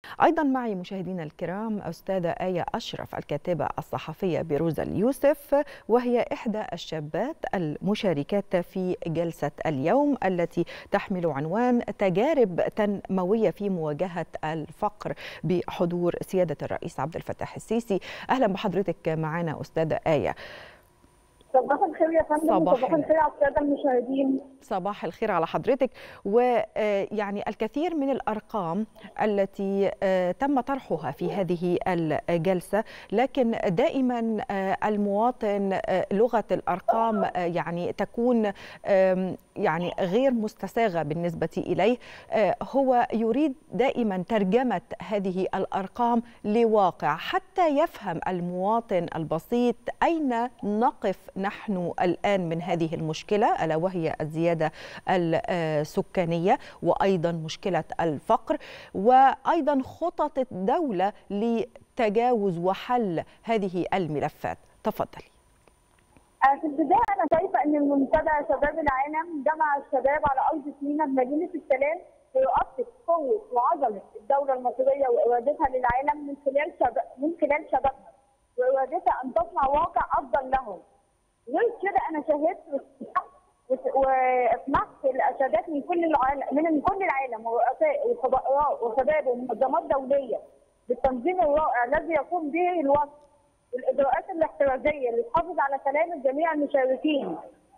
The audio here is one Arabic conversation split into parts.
أيضا معي مشاهدينا الكرام أستاذة آية أشرف الكاتبة الصحفية بروزا اليوسف، وهي إحدى الشابات المشاركات في جلسة اليوم التي تحمل عنوان تجارب تنموية في مواجهة الفقر بحضور سيادة الرئيس عبد الفتاح السيسي. أهلا بحضرتك معنا أستاذة آية. صباح الخير يا فندم، وصباح الخير على الساده المشاهدين. صباح الخير على حضرتك. ويعني الكثير من الأرقام التي تم طرحها في هذه الجلسة، لكن دائما المواطن لغة الأرقام يعني تكون يعني غير مستساغة بالنسبة إليه. هو يريد دائما ترجمة هذه الأرقام لواقع حتى يفهم المواطن البسيط أين نقف نحن الآن من هذه المشكلة، ألا وهي الزيادة السكانية وأيضا مشكلة الفقر، وأيضا خطط الدولة لتجاوز وحل هذه الملفات. تفضلي. في البدايه انا شايفه ان المنتدى شباب العالم جمع الشباب على ارض سيناء بمدينه السلام ليؤكد قوه وعظمه الدوله المصريه وارادتها للعالم من خلال شبابها، وارادتها ان تصنع واقع افضل لهم. غير كده انا شاهدت واسمعت الاشادات من كل العالم ورؤساء وخبراء وشباب ومنظمات دوليه بالتنظيم الرائع الذي يقوم به الوفد والاجراءات الاحترازيه اللي تحافظ على سلامه جميع المشاركين.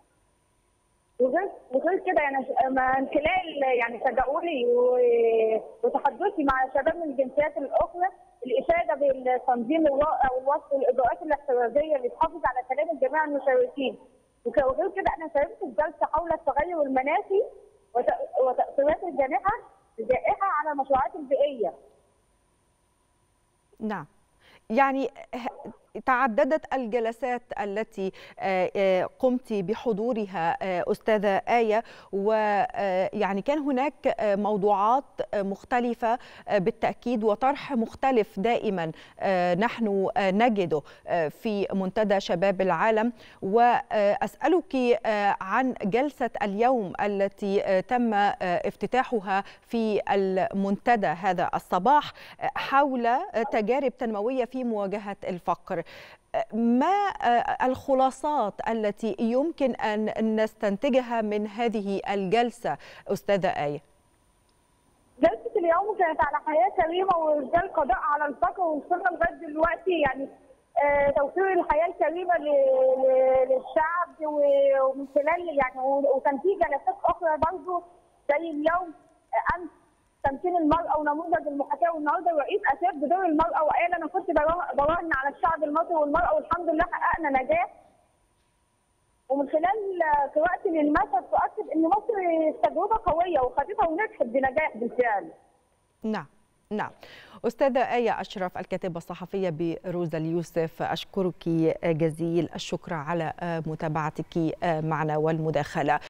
وغير كده يعني من خلال تداولي وتحدثي مع شباب من الجنسيات الاخرى الاشاده بالتنظيم الرائع والوصف والاجراءات الاحترازيه اللي تحافظ على سلامه جميع المشاركين. وغير كده انا شاركت في جلسه حول التغير المناخي وتاثيرات الجائحه على المشروعات البيئيه. نعم، يعني تعددت الجلسات التي قمت بحضورها أستاذة آية، ويعني كان هناك موضوعات مختلفة بالتأكيد وطرح مختلف دائما نحن نجده في منتدى شباب العالم. وأسألك عن جلسة اليوم التي تم افتتاحها في المنتدى هذا الصباح حول تجارب تنموية في مواجهة الفقر. ما الخلاصات التي يمكن أن نستنتجها من هذه الجلسة أستاذة آية؟ جلسة اليوم كانت على حياة كريمة وإرجاء القضاء على الفقر، ووصلنا لغاية دلوقتي توفير الحياة الكريمة للشعب، ومن خلال وكان في جلسات أخرى برضه زي اليوم أمس تمكين المرأة ونموذج المحاكاة، والنهارده الرئيس أشاد بدور المرأة وقال أنا كنت براهن على الشعب المصري والمرأة والحمد لله حققنا نجاح. ومن خلال قراءتي للمشهد تؤكد إن مصر تجربة قوية وخدتها ونجحت بنجاح بالفعل. نعم. نعم. أستاذة آية أشرف الكاتبة الصحفية بروزا اليوسف، أشكرك جزيل الشكر على متابعتك معنا والمداخلة.